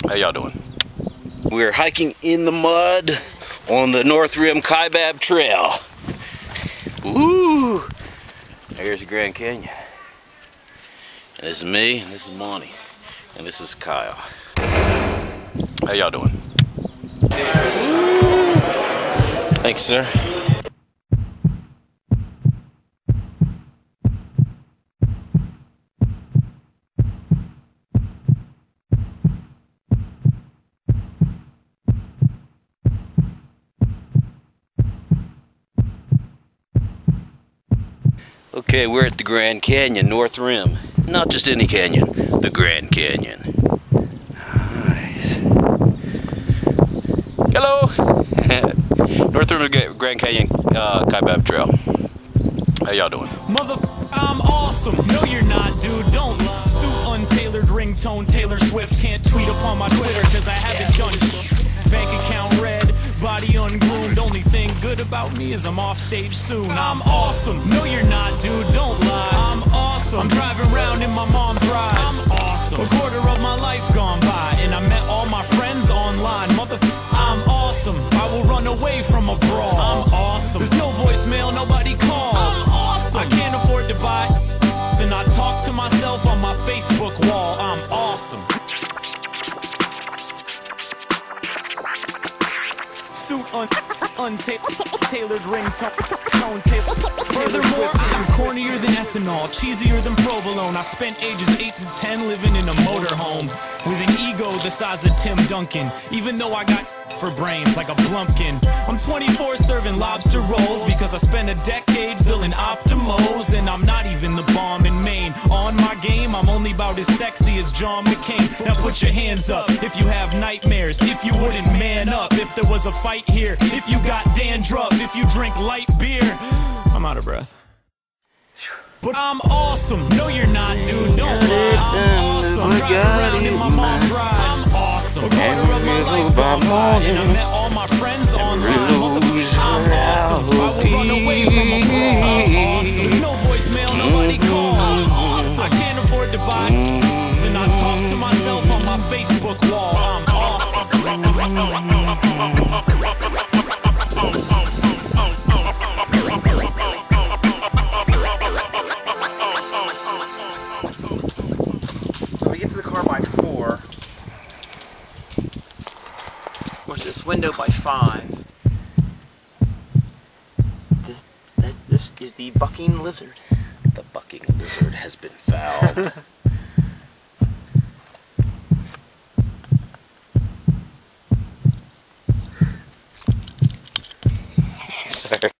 How y'all doing? We're hiking in the mud on the North Rim Kaibab Trail. Woo! Here's the Grand Canyon. And this is me, and this is Monty, and this is Kyle. How y'all doing? Thanks, sir. Okay, we're at the Grand Canyon, North Rim. Not just any canyon, the Grand Canyon. Nice. Hello! North Rim Grand Canyon Kaibab Trail. How y'all doing? I'm awesome. No, you're not, dude. Don't. Suit untailored, ringtone, Taylor Swift. Can't tweet upon my Twitter, cause I haven't done shit. Bank account red, body ungroomed. Only thing good about me is I'm off stage soon. I'm awesome. No, you're not, dude. Don't lie. I'm awesome. I'm driving around in my mom's ride. I'm awesome. A quarter of my life gone by, and I met all my friends online. I'm awesome. I will run away from a brawl. I'm awesome. There's no voicemail, nobody call. I'm awesome. I can't afford to buy, then I talk to myself on my Facebook wall. I'm awesome. Suit untailored ringtone. Furthermore, I'm cornier than ethanol, cheesier than provolone. I spent ages 8 to 10 living in a motorhome with an ego the size of Tim Duncan. Even though I got for brains like a blumpkin, I'm 24 serving lobster rolls because I spent a decade filling Optimos, and I'm not even the bomb in Maine. On my game, I'm only about as sexy as John McCain. Now put your hands up if you have nightmares, if you wouldn't man up, if there was a fight here, if you got dandruff, if you drink light beer. I'm out of breath. But I'm awesome. No, you're not, dude. Don't lie. I'm awesome. I'm driving around in my mom's ride. I'm awesome. A quarter of my life gone by, and I met all my friends online. I'm awesome. I will run away from a brawl. I'm awesome. There's no voicemail, nobody call. I'm awesome. I can't afford to buy, then I talk to myself on my Facebook wall. I'm awesome. By 4. Where's this window by 5? This is the bucking lizard. The bucking lizard has been found. Sorry.